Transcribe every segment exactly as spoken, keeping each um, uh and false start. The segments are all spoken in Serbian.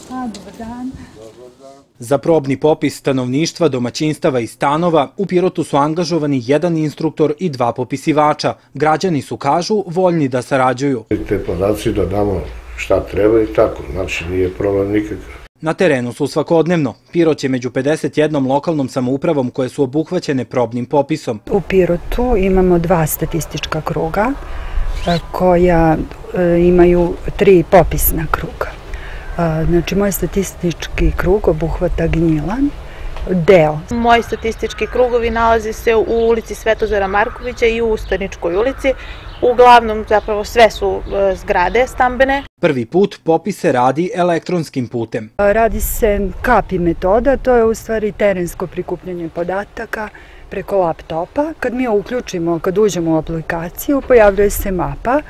A, dobar dan. Za probni popis stanovništva, domaćinstava i stanova u Pirotu su angažovani jedan instruktor i dva popisivača. Građani su, kažu, voljni da sarađuju. Te podaci da damo šta treba i tako, znači nije problem nikakav. Na terenu su svakodnevno. Pirot je među pedeset jednom lokalnom samoupravom koje su obuhvaćene probnim popisom. U Pirotu imamo dva statistička kruga koja imaju tri popisna kruga. Znači, moj statistički krug obuhvata Gnjilan, deo. Moji statistički krugovi nalaze se u ulici Svetozara Markovića i u Ustaničkoj ulici. Uglavnom, zapravo, sve su zgrade stambene. Prvi put popis se radi elektronskim putem. Radi se kapi metoda, to je u stvari terensko prikupljanje podataka preko laptopa. Kad mi uključimo, kad uđemo u aplikaciju, pojavljuje se mapa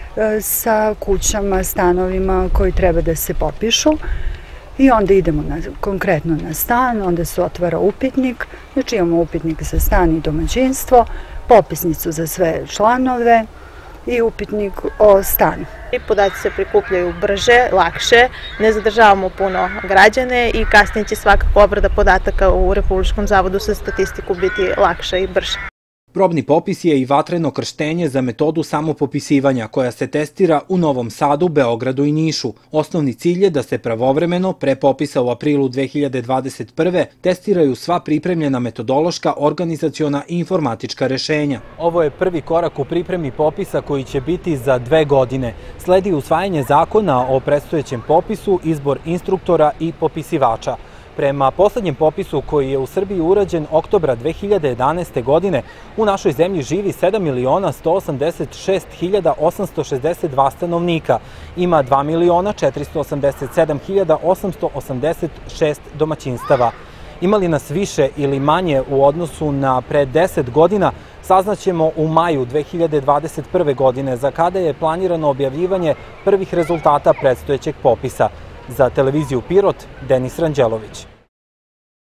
sa kućama, stanovima koji treba da se popišu i onda idemo na, konkretno na stan, onda se otvara upitnik, znači imamo upitnik za stan i domaćinstvo, popisnicu za sve članove i upitnik o stanu. Podaci se prikupljaju brže, lakše, ne zadržavamo puno građane i kasnije će svakako obrada podataka u Republičkom zavodu za statistiku biti lakša i brža. Probni popis je i vatreno krštenje za metodu samopopisivanja koja se testira u Novom Sadu, Beogradu i Nišu. Osnovni cilj je da se pravovremeno, pre popisa u aprilu dve hiljade dvadeset prve. testiraju sva pripremljena metodološka, organizaciona i informatička rešenja. Ovo je prvi korak u pripremi popisa koji će biti za dve godine. Sledi usvajanje zakona o predstojećem popisu, izbor instruktora i popisivača. Prema poslednjem popisu koji je u Srbiji urađen oktobra dve hiljade jedanaeste. godine, u našoj zemlji živi sedam miliona sto osamdeset šest hiljada osamsto šezdeset dva stanovnika. Ima dva miliona četiristo osamdeset sedam hiljada osamsto osamdeset šest domaćinstava. Ima li nas više ili manje u odnosu na pre deset godina, saznaćemo u maju dve hiljade dvadeset prve. godine, za kada je planirano objavljivanje prvih rezultata predstojećeg popisa. Za televiziju Pirot, Denis Ranđelović.